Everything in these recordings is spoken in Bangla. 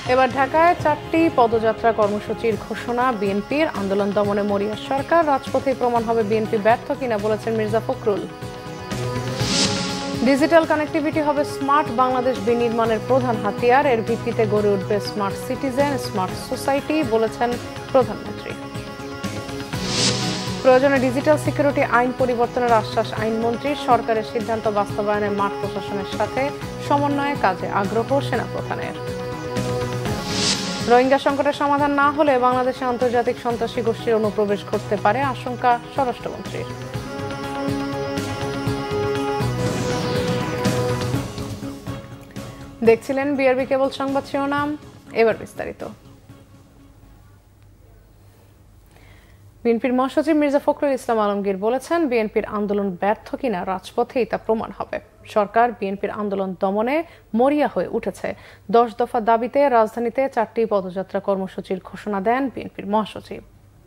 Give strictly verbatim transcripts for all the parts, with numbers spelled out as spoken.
এবার ঢাকায় চারটি পদযাত্রা কর্মসূচির ঘোষণা বিএনপির। আন্দোলন দমনে মরিয়া সরকার, রাজপথে প্রমাণ হবে বিএনপি ব্যর্থ কিনা বলেছেন মির্জা ফখরুল। ডিজিটাল কানেক্টিভিটি হবে স্মার্ট বাংলাদেশ বিনির্মাণের প্রধান হাতিয়ার, এর ভিত্তিতে গড়ে উঠবে স্মার্ট সিটিজেন, স্মার্ট সোসাইটি বলেছেন প্রধানমন্ত্রী। প্রয়োজনে ডিজিটাল সিকিউরিটি আইন পরিবর্তনের আশ্বাস আইনমন্ত্রীর। সরকারের সিদ্ধান্ত বাস্তবায়নে মাঠ প্রশাসনের সাথে সমন্বয়ে কাজে আগ্রহ সেনাপ্রধানের। রোহিঙ্গা সংকটের সমাধান না হলে বাংলাদেশে আন্তর্জাতিক সন্ত্রাসী গোষ্ঠীর অনুপ্রবেশ ঘটতে পারে, আশঙ্কা স্বরাষ্ট্রমন্ত্রীর। দেখছিলেন বিআরবি কেবল সংবাদ শিরোনাম, এবার বিস্তারিত। বিএনপির মহাসচিব মির্জা ফখরুল ইসলাম আলমগীর বলেছেন, বিএনপির আন্দোলন ব্যর্থ কিনা রাজপথেই তা প্রমাণ হবে। সরকার বিএনপির আন্দোলন দমনে মরিয়া হয়ে উঠেছে। দশ দফা দাবিতে রাজধানীতে চারটি পদযাত্রা কর্মসূচির ঘোষণা দেন বিএনপির মহাসচিব।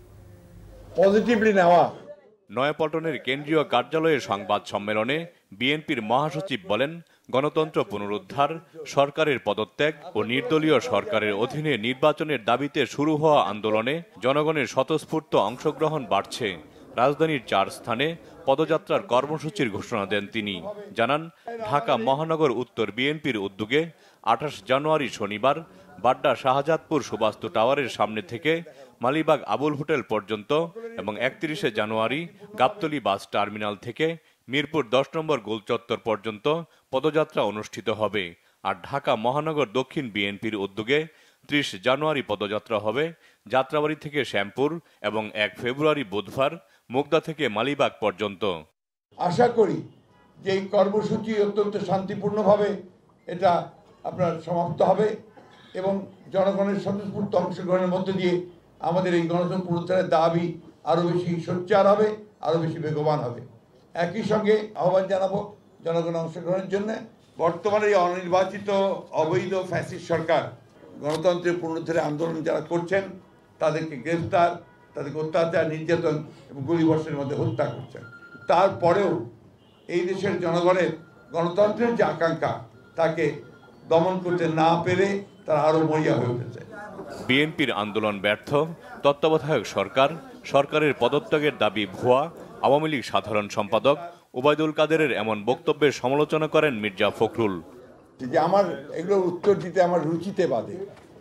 পজিটিভলি নেওয়া নয়াপল্টনের কেন্দ্রীয় কার্যালয়ে সংবাদ সম্মেলনে বিএনপির মহাসচিব বলেন, গণতন্ত্র পুনরুদ্ধার, সরকারের পদত্যাগ ও নির্দলীয় সরকারের অধীনে নির্বাচনের দাবিতে শুরু হওয়া আন্দোলনে জনগণের স্বতঃস্ফূর্ত অংশগ্রহণ বাড়ছে। রাজধানীর চার স্থানে পদযাত্রার কর্মসূচির ঘোষণা দেন তিনি। জানান, ঢাকা মহানগর উত্তর বিএনপির উদ্যোগে আঠাশ জানুয়ারি শনিবার বাড্ডা শাহজাদপুর সুবাস্তু টাওয়ারের সামনে থেকে মালিবাগ আবুল হোটেল পর্যন্ত এবং একত্রিশে জানুয়ারি গাবতলী বাস টার্মিনাল থেকে মিরপুর দশ নম্বর গোলচত্বর পর্যন্ত পদযাত্রা অনুষ্ঠিত হবে। আর ঢাকা মহানগর দক্ষিণ বিএনপির উদ্যোগে ত্রিশ জানুয়ারি পদযাত্রা হবে যাত্রাবাড়ি থেকে শ্যামপুর এবং এক ফেব্রুয়ারি বুধবার মুগদা থেকে মালিবাগ পর্যন্ত। আশা করি যে এই কর্মসূচি অত্যন্ত শান্তিপূর্ণভাবে এটা আপনার সমাপ্ত হবে এবং জনগণের স্বতঃস্ফূর্ত অংশগ্রহণের মধ্য দিয়ে আমাদের এই গণতন্ত্র পুনরুদ্ধারের দাবি আরও বেশি সোচ্চার হবে, আরও বেশি বেগবান হবে। একই সঙ্গে আহ্বান জানাবো জনগণের অংশগ্রহণের জন্য। বর্তমানে এই অনির্বাচিত অবৈধ ফ্যাসিস্ট সরকার গণতন্ত্রের পুনরুদ্ধারে আন্দোলন যারা করছেন তাদেরকে গ্রেফতার, তাদেরকে অত্যাচার, নির্যাতন এবং গুলিবর্ষণের মধ্যে হত্যা করছেন। তারপরেও এই দেশের জনগণের গণতন্ত্রের যে আকাঙ্ক্ষা তাকে দমন করতে না পেরে তারা আরও মরিয়া হয়ে উঠেছে। বিএনপির আন্দোলন ব্যর্থ, তত্ত্বাবধায়ক সরকার, সরকারের পদত্যাগের দাবি ভুয়া, আওয়ামী লীগ সাধারণ সম্পাদক ওবায়দুল কাদেরের এমন বক্তব্যের সমালোচনা করেন মির্জা ফখরুল। যে আমার এগুলোর উত্তর দিতে আমার রুচিতে বাদে,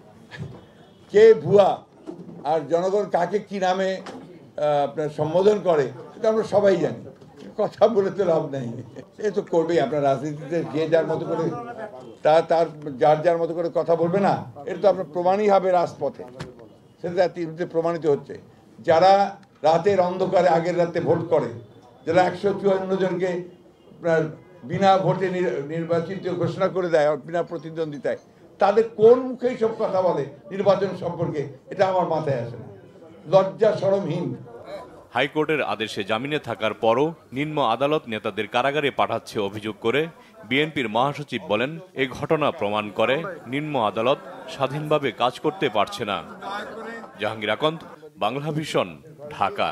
কে ভুয়া আর জনগণ কাকে কি নামে আপনার সম্বোধন করে এটা আমরা সবাই জানি, কথা বলে তো লাভ নেই। সে তো করবেই, আপনার রাজনীতিতে যে যার মতো করে তা তার যার যার মতো করে কথা বলবে না, এটা তো আপনার প্রমাণই হবে রাজপথে। সেটা তিনটে প্রমাণিত হচ্ছে। যারা রাতের অন্ধকারে আগের রাতে ভোট করে, যারা একশো চুয়ান্ন জনকে আপনার বিনা ভোটে নির্বাচিত ঘোষণা করে দেয়, বিনা প্রতিদ্বন্দ্বিতায়, তাদের কোন মুখেই সব কথা বলে নির্বাচন সম্পর্কে, এটা আমার মাথায় আসে না। লজ্জা শরমহীন। হাইকোর্টের আদেশে জামিনে থাকার পরও নিম্ন আদালত নেতাদের কারাগারে পাঠাচ্ছে অভিযোগ করে বিএনপির মহাসচিব বলেন, এই ঘটনা প্রমাণ করে নিম্ন আদালত স্বাধীনভাবে কাজ করতে পারছে না। জাহাঙ্গীর আকন্দ, বাংলাভিশন, ঢাকা।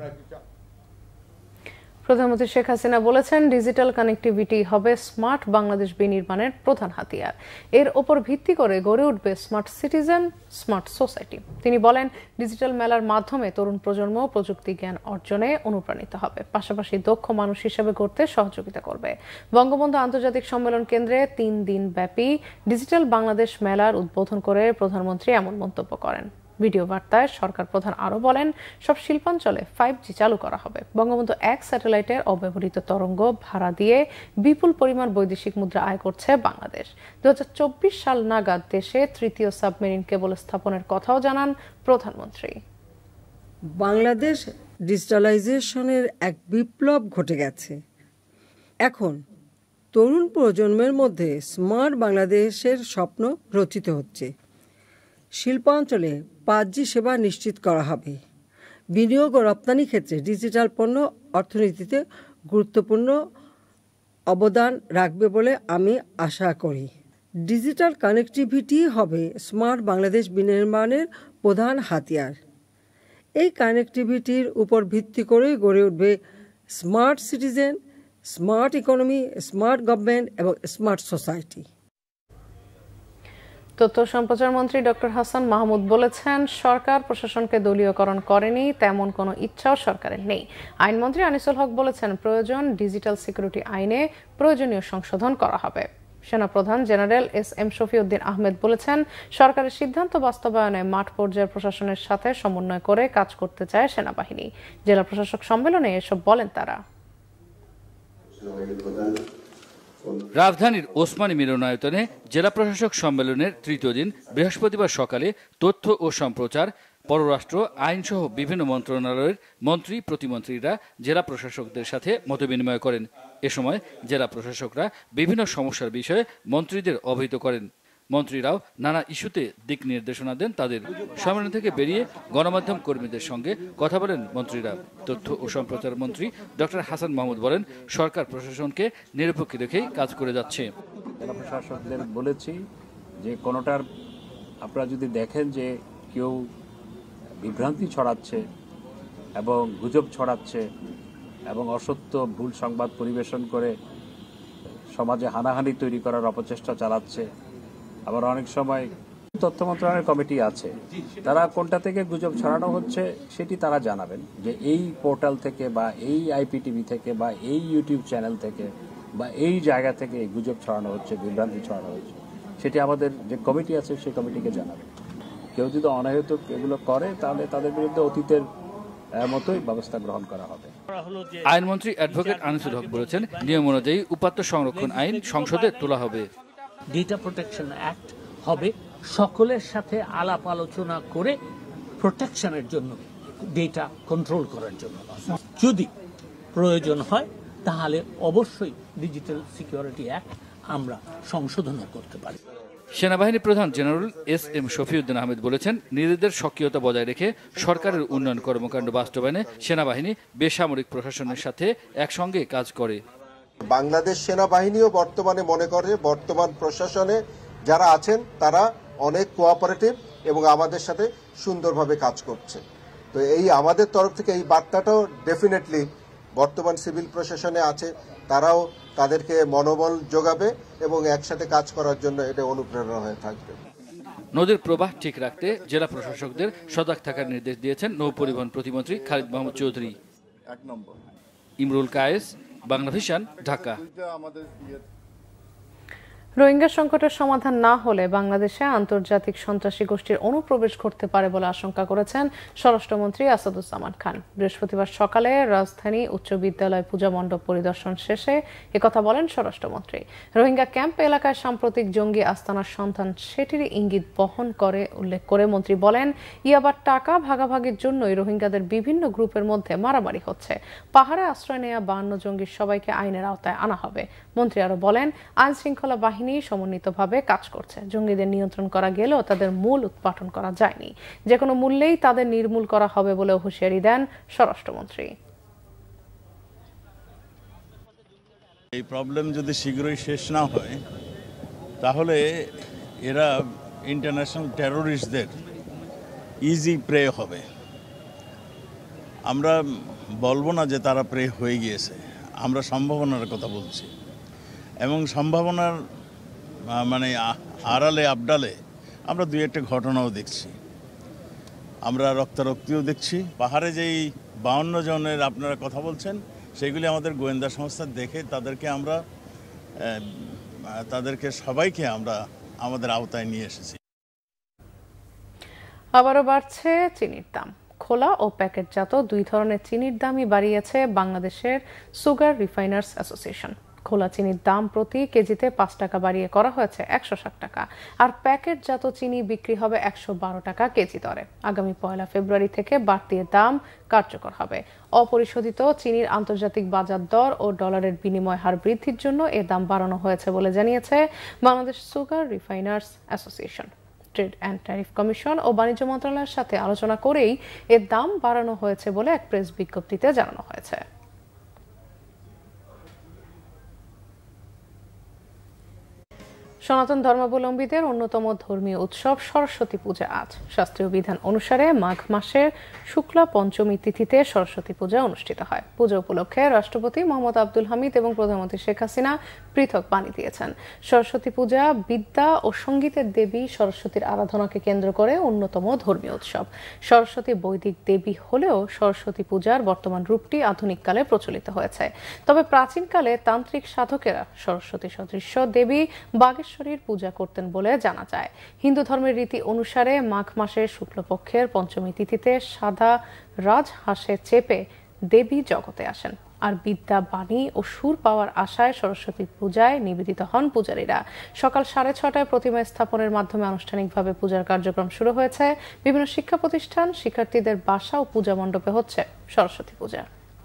প্রধানমন্ত্রী শেখ হাসিনা বলেছেন, ডিজিটাল কানেক্টিভিটি হবে স্মার্ট বাংলাদেশ বিনির্মাণের প্রধান হাতিয়ার, এর ওপর ভিত্তি করে গড়ে উঠবে স্মার্ট সিটিজেন, স্মার্ট সোসাইটি। তিনি বলেন, ডিজিটাল মেলার মাধ্যমে তরুণ প্রজন্ম প্রযুক্তি জ্ঞান অর্জনে অনুপ্রাণিত হবে, পাশাপাশি দক্ষ মানুষ হিসেবে গড়তে সহযোগিতা করবে। বঙ্গবন্ধু আন্তর্জাতিক সম্মেলন কেন্দ্রে তিন দিন ব্যাপী ডিজিটাল বাংলাদেশ মেলার উদ্বোধন করে প্রধানমন্ত্রী এমন মন্তব্য করেন। ভিডিও বার্তায় সরকার প্রধান আরো বলেন, সব শিল্পাঞ্চলে ফাইভ জি চালু করা হবে। বঙ্গবন্ধু এক স্যাটেলাইটের অব্যবহৃত তরঙ্গ ভাড়া দিয়ে বিপুল পরিমাণ বৈদেশিক মুদ্রা আয় করছে বাংলাদেশ। দু হাজার চব্বিশ সাল নাগাদ দেশে তৃতীয় সাবমেরিন কেবল স্থাপনের কথাও জানান প্রধানমন্ত্রী। বাংলাদেশ ডিজিটালাইজেশনের এক বিপ্লব ঘটে গেছে। এখন তরুণ প্রজন্মের মধ্যে স্মার্ট বাংলাদেশের স্বপ্ন রচিত হচ্ছে। শিল্পাঞ্চলে পাঁচ জি সেবা নিশ্চিত করা হবে। বিনিয়োগ ও রপ্তানি ক্ষেত্রে ডিজিটাল পণ্য অর্থনীতিতে গুরুত্বপূর্ণ অবদান রাখবে বলে আমি আশা করি। ডিজিটাল কানেক্টিভিটি হবে স্মার্ট বাংলাদেশ বিনির্মাণের প্রধান হাতিয়ার। এই কানেক্টিভিটির উপর ভিত্তি করে গড়ে উঠবে smart citizen, smart economy, smart government এবং স্মার্ট সোসাইটি। তথ্য সম্প্রচার মন্ত্রী ডক্টর হাসান মাহমুদ বলেছেন, সরকার প্রশাসনকে দলীয়করণ করেনি, তেমন কোনো ইচ্ছাও সরকারের নেই। আইনমন্ত্রী আনিসুল হক বলেছেন, প্রয়োজন ডিজিটাল সিকিউরিটি আইনে প্রয়োজনীয় সংশোধন করা হবে। সেনাপ্রধান general S M Shafiuddin Ahmed বলেছেন, সরকারের সিদ্ধান্ত বাস্তবায়নে মাঠ পর্যায়ের প্রশাসনের সাথে সমন্বয় করে কাজ করতে চায় সেনাবাহিনী। জেলা প্রশাসক সম্মেলনে এসব বলেন তারা। রাজধানীর ওসমানী মিলনায়তনে জেলা প্রশাসক সম্মেলনের তৃতীয় দিন বৃহস্পতিবার সকালে তথ্য ও সম্প্রচার, পররাষ্ট্র, আইনসহ বিভিন্ন মন্ত্রণালয়ের মন্ত্রী প্রতিমন্ত্রীরা জেলা প্রশাসকদের সাথে মতবিনিময় করেন। এ সময় জেলা প্রশাসকরা বিভিন্ন সমস্যার বিষয়ে মন্ত্রীদের অবহিত করেন। মন্ত্রীরাও নানা ইস্যুতে দিক নির্দেশনা দেন তাদের। সম্মেলন থেকে বেরিয়ে গণমাধ্যম কর্মীদের সঙ্গে কথা বলেন মন্ত্রীরা। তথ্য ও সম্প্রচার মন্ত্রী ডক্টর হাসান মাহমুদ বলেন, সরকার প্রশাসনকে নিরপেক্ষ রেখেই কাজ করে যাচ্ছে। জেলা প্রশাসকদের বলেছি যে কোনোটার আপনারা যদি দেখেন যে কেউ বিভ্রান্তি ছড়াচ্ছে এবং গুজব ছড়াচ্ছে এবং অসত্য ভুল সংবাদ পরিবেশন করে সমাজে হানাহানি তৈরি করার অপচেষ্টা চালাচ্ছে, আবার অনেক সময় তথ্য মন্ত্রণালয়ের কমিটি আছে, তারা কোনটা থেকে গুজব ছড়ানো হচ্ছে সেটি তারা জানাবেন, যে এই পোর্টাল থেকে বা এই আইপিটিভি থেকে বা এই ইউটিউব চ্যানেল থেকে বা এই জায়গা থেকে গুজব ছড়ানো হচ্ছে, বিভ্রান্তি ছড়ানো হচ্ছে, সেটি আমাদের যে কমিটি আছে সেই কমিটিকে জানাবেন। কেউ যদি অনাহেতুক এগুলো করে তাহলে তাদের বিরুদ্ধে অতীতের মতোই ব্যবস্থা গ্রহণ করা হবে। আইনমন্ত্রী অ্যাডভোকেট আনিসুল হক বলেছেন, নিয়ম অনুযায়ী উপাত্ত সংরক্ষণ আইন সংসদে তোলা হবে। ডেটা প্রোটেকশন অ্যাক্ট হবে, সকলের সাথে আলাপ আলোচনা করে প্রোটেকশনের জন্য, ডেটা কন্ট্রোল করার জন্য। যদি প্রয়োজন হয় তাহলে অবশ্যই ডিজিটাল সিকিউরিটি অ্যাক্ট আমরা সংশোধনও করতে পারি। সেনাবাহিনী প্রধান general S M Shafiuddin Ahmed বলেছেন, নিজেদের সক্রিয়তা বজায় রেখে সরকারের উন্নয়ন কর্মকাণ্ড বাস্তবায়নে সেনাবাহিনী বেসামরিক প্রশাসনের সাথে একসঙ্গে কাজ করে। বাংলাদেশ সেনাবাহিনীও বর্তমানে মনে করে বর্তমান প্রশাসনে যারা আছেন তারা অনেক কোঅপারেটিভ এবং আমাদের সাথে সুন্দরভাবে কাজ করছে। তো এই আমাদের তরফ থেকে এই বার্তাটাও ডেফিনেটলি বর্তমান সিভিল প্রশাসনে আছে, তারাও তাদেরকে মনোবল যোগাবে এবং একসাথে কাজ করার জন্য এটা অনুপ্রেরণা হয়ে থাকবে। নদীর প্রবাহ ঠিক রাখতে জেলা প্রশাসকদের সজাগ থাকার নির্দেশ দিয়েছেন নৌ পরিবহন প্রতিমন্ত্রী খালিদ মাহমুদ চৌধুরী। ইমরুল কায়েস, বাংলাভিশন, ঢাকা। রোহিঙ্গা সংকটের সমাধান না হলে বাংলাদেশে আন্তর্জাতিক সন্ত্রাসী গোষ্ঠীর অনুপ্রবেশ ঘটতে পারে বলে আশঙ্কা করেছেন স্বরাষ্ট্রমন্ত্রী আসাদুজ্জামান খান। বৃহস্পতিবার সকালে রাজধানী উচ্চ বিদ্যালয় পূজা মণ্ডপ পরিদর্শন শেষে একথা বলেন স্বরাষ্ট্রমন্ত্রী। রোহিঙ্গা ক্যাম্প এলাকায় সাম্প্রতিক জঙ্গি আস্তানার সন্ধান সেটির ইঙ্গিত বহন করে উল্লেখ করে মন্ত্রী বলেন, ইয়াবার টাকা ভাগাভাগির জন্যই রোহিঙ্গাদের বিভিন্ন গ্রুপের মধ্যে মারামারি হচ্ছে। পাহাড়ে আশ্রয় নেওয়া বাহান্ন জঙ্গির সবাইকে আইনের আওতায় আনা হবে। মন্ত্রী আরো বলেন, আইন শৃঙ্খলা বাহিনী সমন্বিতভাবে কাজ করছে। জঙ্গিদের নিয়ন্ত্রণ করা গেলেও তাদের মূল উৎপাটন করা যায়নি। যে কোনো মূল্যেই তাদের নির্মূল করা হবে বলে হুঁশিয়ারি দেন স্বরাষ্ট্রমন্ত্রী। এই প্রবলেম যদি শীঘ্রই শেষ না হয় তাহলে এরা ইন্টারন্যাশনাল টেরোরিস্টদের ইজি প্রে হবে। আমরা বলবো না যে তারা প্রে হয়ে গিয়েছে, আমরা সম্ভাবনার কথা বলছি এবং সম্ভাবনার মানে আড়ালে আবডালে আমরা দুই একটা ঘটনাও দেখছি, আমরা রক্তারক্তিও দেখছি। পাহাড়ে যেই বাউন্ন জনের আপনারা কথা বলছেন সেগুলি আমাদের গোয়েন্দা সংস্থা দেখে তাদেরকে আমরা তাদেরকে সবাইকে আমরা আমাদের আওতায় নিয়ে এসেছি। আবারও বাড়ছে চিনির দাম। খোলা ও প্যাকেটজাত দুই ধরনের চিনির দামই বাড়িয়েছে বাংলাদেশের সুগার রিফাইনার্স অ্যাসোসিয়েশন। খোলা চিনির দাম প্রতি কেজিতে পাঁচ টাকা বাড়িয়ে করা হয়েছে একশো ষাট টাকা, আর প্যাকেটজাত চিনি বিক্রি হবে একশো বারো টাকা কেজি দরে। আগামী পয়লা ফেব্রুয়ারি থেকে বাড়তি দাম কার্যকর হবে। অপরিশোধিত চিনির আন্তর্জাতিক বাজার দর ও ডলারের বিনিময় হার বৃদ্ধির জন্য এ দাম বাড়ানো হয়েছে বলে জানিয়েছে Bangladesh sugar refiners association. Trade and tariff commission ও বাণিজ্য মন্ত্রণালয়ের সাথে আলোচনা করেই এর দাম বাড়ানো হয়েছে বলে এক প্রেস বিজ্ঞপ্তিতে জানানো হয়েছে। সনাতন ধর্মাবলম্বীদের অন্যতম ধর্মীয় উৎসব সরস্বতী পূজা আজ। শাস্ত্রীয় বিধান অনুসারে মাঘ মাসের শুক্লা পঞ্চমী তিথিতে সরস্বতী পূজা অনুষ্ঠিত হয়। পূজা উপলক্ষে রাষ্ট্রপতি মোহাম্মদ আব্দুল হামিদ এবং প্রধানমন্ত্রী শেখ হাসিনা পৃথক বাণী দিয়েছেন। সরস্বতী পূজা বিদ্যা ও সঙ্গীতের দেবী সরস্বতীর আরাধনাকে কেন্দ্র করে অন্যতম ধর্মীয় উৎসব। সরস্বতী বৈদিক দেবী হলেও সরস্বতী পূজার বর্তমান রূপটি আধুনিককালে প্রচলিত হয়েছে। তবে প্রাচীনকালে তান্ত্রিক সাধকেরা সরস্বতী সদৃশ্য দেবী বাগেশ্বরীর পূজা করতেন বলে জানা যায়। হিন্দু ধর্মের রীতি অনুসারে মাঘ মাসের শুক্লপক্ষের পঞ্চমী তিথিতে সাদা রাজহাঁসে চেপে দেবী জগতে আসেন। আর বিদ্যা বাণী ও সুর পাওয়ার আশায় সরস্বতী পূজায় নিবেদিত হন পূজারীরা। সকাল সাড়ে ছটায় প্রতিমা স্থাপনের মাধ্যমে আনুষ্ঠানিকভাবে পূজার কার্যক্রম শুরু হয়েছে। বিভিন্ন শিক্ষা প্রতিষ্ঠান, শিক্ষার্থীদের বাসা ও পূজা মণ্ডপে হচ্ছে সরস্বতী পূজা।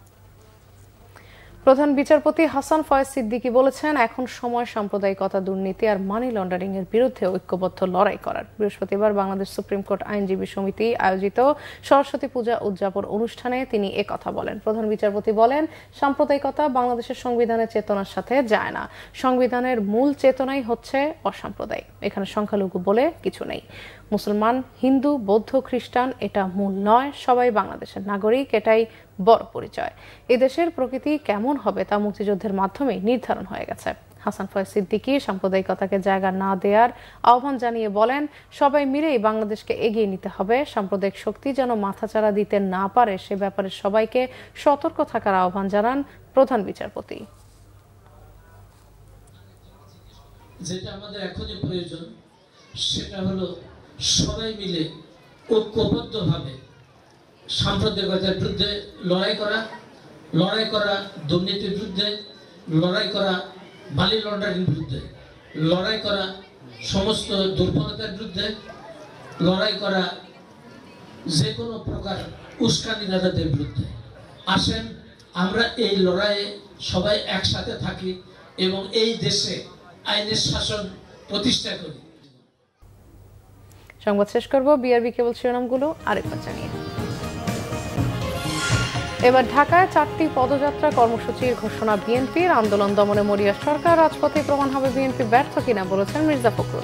প্রধান বিচারপতি হাসান ফয়েজ সিদ্দিকী বলেছেন, এখন সময় সাম্প্রদায়িকতা, দুর্নীতি আর মানি লন্ডারিং এর বিরুদ্ধে ঐক্যবদ্ধ লড়াই করার। বৃহস্পতিবার বাংলাদেশ সুপ্রিম কোর্ট আইনজীবী সমিতি আয়োজিত সরস্বতী পূজা উদযাপন অনুষ্ঠানে তিনি একথা বলেন। প্রধান বিচারপতি বলেন, সাম্প্রদায়িকতা বাংলাদেশের সংবিধানের চেতনার সাথে যায় না। সংবিধানের মূল চেতনাই হচ্ছে অসাম্প্রদায়িক। এখানে সংখ্যালঘু বলে কিছু নেই। মুসলমান, হিন্দু, বৌদ্ধ, খ্রিস্টান এটা মূল নয়। সবাই বাংলাদেশের নাগরিক, এটাই বড় পরিচয়। এদেশের প্রকৃতি কেমন হবে তা মুক্তিযুদ্ধের মাধ্যমে নির্ধারণ হয়ে গেছে। হাসান ফয়েজ সিদ্দিকী সাম্প্রদায়িকতাকে জায়গা না দেওয়ার আহ্বান জানিয়ে বলেন, সবাই মিলেই বাংলাদেশকে এগিয়ে নিতে হবে। সাম্প্রদায়িক শক্তি যেন মাথাচাড়া দিতে না পারে সে ব্যাপারে সবাইকে সতর্ক থাকার আহ্বান জানান প্রধান বিচারপতি। যেটা আমাদের এখনই প্রয়োজন সেটা হলো সবাই মিলে ঐক্যবদ্ধভাবে সাম্প্রদায়িকতার বিরুদ্ধে লড়াই করা, লড়াই করা দুর্নীতির বিরুদ্ধে, লড়াই করা মানি লন্ডারিং বিরুদ্ধে, লড়াই করা সমস্ত দুর্বলতার বিরুদ্ধে, লড়াই করা যে কোনো প্রকার উস্কানিদাতাদের বিরুদ্ধে। আসেন আমরা এই লড়াইয়ে সবাই একসাথে থাকি এবং এই দেশে আইনের শাসন প্রতিষ্ঠা করি। সংবাদ শেষ করব বিআরবি কেবল শিরোনামগুলো আরেকবার জানিয়ে। এবার ঢাকায় চারটি পদযাত্রা কর্মসূচির ঘোষণা বিএনপির। আন্দোলন দমনে মরিয়া সরকার, রাজপথে প্রমাণ হবে বিএনপি ব্যর্থ কিনা বলেছেন মির্জা ফখরুল।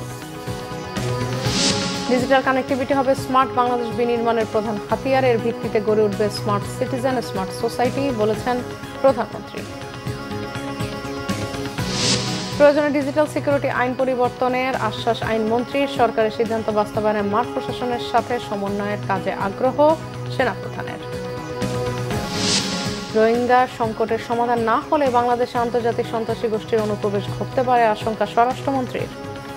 ডিজিটাল কানেক্টিভিটি হবে স্মার্ট বাংলাদেশ বিনির্মাণের প্রধান হাতিয়ার। এর ভিত্তিতে গড়ে উঠবে স্মার্ট সিটিজেন, স্মার্ট সোসাইটি বলেছেন প্রধানমন্ত্রী। প্রয়োজনে ডিজিটাল সিকিউরিটি আইন পরিবর্তনের আশ্বাস আইনমন্ত্রীর। সরকারের সিদ্ধান্ত বাস্তবায়নে মাঠ প্রশাসনের সাথে সমন্বয়ের কাজে আগ্রহ সেনাপ্রধানের। রোহিঙ্গা সংকটের সমাধান না হলে বাংলাদেশে আন্তর্জাতিক সন্ত্রাসী গোষ্ঠীর অনুপ্রবেশ ঘটতে পারে আশঙ্কা স্বরাষ্ট্রমন্ত্রীর।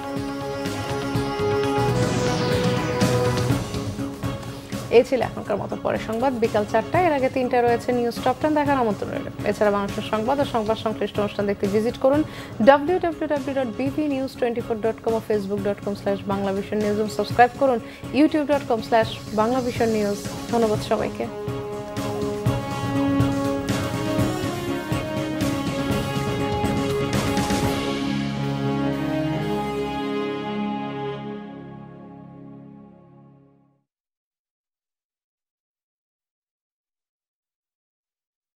এই ছিল এখনকার মতো। পরে সংবাদ বিকাল চারটায়, এর আগে তিনটায় রয়েছে নিউজ টপ টেন দেখার আমন্ত্রণ রইল। এছাড়া বাংলাদেশের সংবাদ ও সংবাদ সংশ্লিষ্ট অনুষ্ঠান দেখতে ভিজিট করুন W W W dot BV news twenty four dot com ও Facebook dot com slash Banglavision news. Subscribe করুন YouTube dot com slash Banglavision news. ধন্যবাদ সবাইকে।